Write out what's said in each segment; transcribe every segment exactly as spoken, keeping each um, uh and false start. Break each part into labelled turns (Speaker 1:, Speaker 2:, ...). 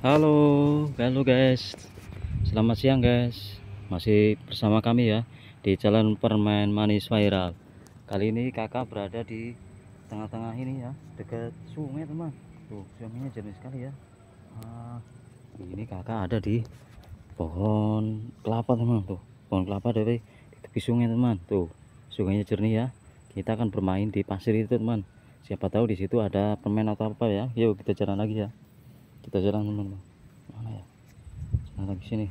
Speaker 1: Halo, halo guys. Selamat siang guys. Masih bersama kami ya di Jalan Permen Manis Viral. Kali ini kakak berada di tengah-tengah ini ya, dekat sungai teman. Tuh, sungainya jernih sekali ya. Ah, ini kakak ada di pohon kelapa teman. Tuh, pohon kelapa dari di tepi sungai teman. Tuh, sungainya jernih ya. Kita akan bermain di pasir itu teman. Siapa tahu di situ ada permen atau apa ya. Yuk kita jalan lagi ya. Kita jalan teman-teman. Mana ya? Jalan lagi sini.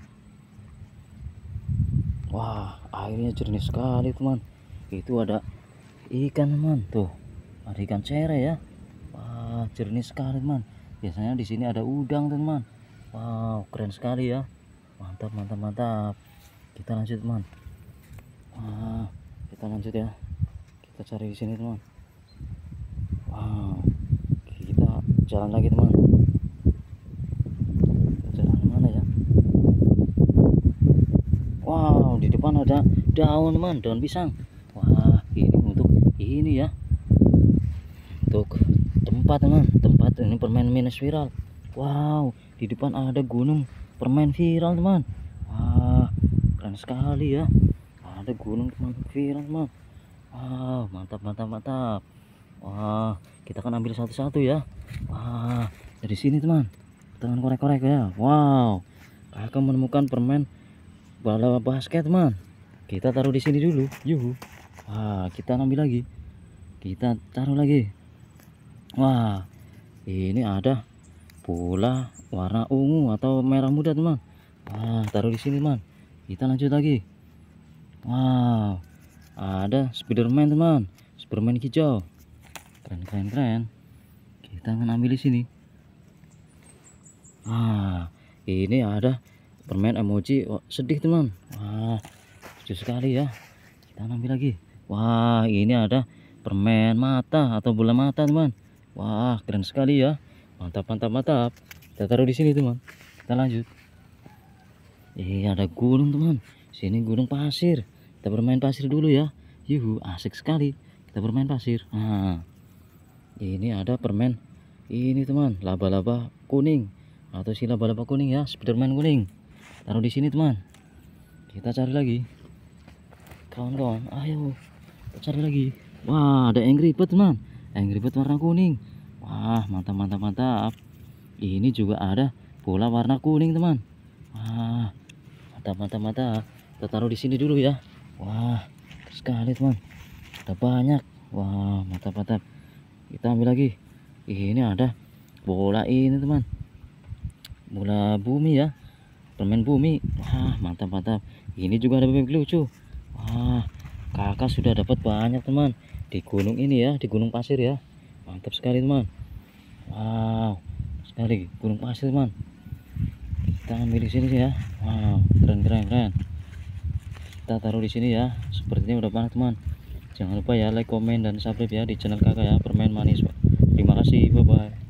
Speaker 1: Wah, airnya jernih sekali teman. Itu ada ikan teman. Tuh, ada ikan cere ya. Wah, jernih sekali teman. Biasanya di sini ada udang teman. Wow, keren sekali ya. Mantap, mantap, mantap. Kita lanjut teman. Wah, kita lanjut ya. Kita cari di sini teman. Wow, kita jalan lagi teman. Wow, di depan ada daun teman, daun pisang. Wah, ini untuk ini ya, untuk tempat teman, tempat ini permen minus viral. Wow, di depan ada gunung permen viral teman. Wah, keren sekali ya, ada gunung permen viral teman. Wow, mantap, mantap, mantap. Wah, kita akan ambil satu-satu ya. Wah, dari sini teman, tangan korek-korek ya. Wow, kakak menemukan permen bola basket teman. Kita taruh di sini dulu. Yuhu. Wah, kita ambil lagi. Kita taruh lagi. Wah, ini ada bola warna ungu atau merah muda teman. Wah, taruh di sini teman. Kita lanjut lagi. Wow, ada Spiderman teman. Spiderman hijau. Keren, keren, keren. Kita akan ambil di sini. Ah, ini ada permen emoji sedih teman. Wah, lucu sekali ya. Kita ambil lagi. Wah, ini ada permen mata atau bola mata teman. Wah, keren sekali ya. Mantap, mantap, mantap. Kita taruh di sini teman. Kita lanjut. Eh, ada gunung teman. Sini gunung pasir. Kita bermain pasir dulu ya. Yuhu, asik sekali. Kita bermain pasir. Nah, ini ada permen ini teman, laba-laba kuning atau si laba-laba kuning ya, Spiderman kuning. Taruh di sini teman. Kita cari lagi. Kawan-kawan, ayo kita cari lagi. Wah, ada Angry Bird teman. Angry Bird warna kuning. Wah, mantap, mantap, mantap. Ini juga ada bola warna kuning teman. Wah, mantap, mantap, mantap. Kita taruh di sini dulu ya. Wah, sekali teman. Ada banyak. Wah, mantap, mantap. Kita ambil lagi. Ini ada bola ini teman. Bola bumi ya. Permen bumi. Wah, mantap, mantap. Ini juga ada bebek lucu. Wah, kakak sudah dapat banyak teman di gunung ini ya, di gunung pasir ya. Mantap sekali teman. Wow, sekali gunung pasir teman. Kita ambil di sini ya. Wow, keren, keren, keren. Kita taruh di sini ya. Sepertinya udah banyak teman. Jangan lupa ya like, komen, dan subscribe ya di channel kakak ya, Permen Manis. Terima kasih, bye bye.